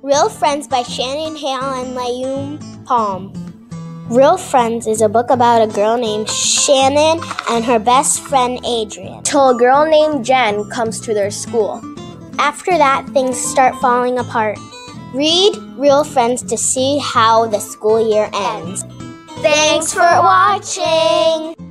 Real Friends by Shannon, Hale, and Leuyen, Pham. Real Friends is a book about a girl named Shannon and her best friend Adrian, till a girl named Jen comes to their school. After that, things start falling apart. Read Real Friends to see how the school year ends. Thanks for watching!